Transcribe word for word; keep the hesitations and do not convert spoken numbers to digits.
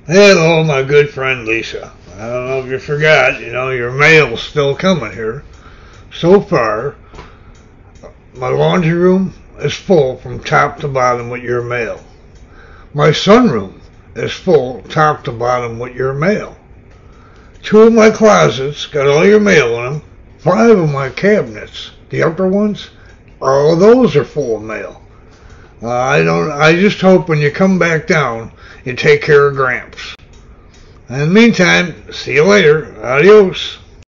Hello, my good friend Lisa. I don't know if you forgot, you know, your mail's still coming here. So far, my laundry room is full from top to bottom with your mail. My sunroom is full top to bottom with your mail. Two of my closets got all your mail in them. Five of my cabinets, the upper ones, all of those are full of mail. Uh, I don't. I just hope when you come back down, you take care of Gramps. In the meantime, see you later. Adios.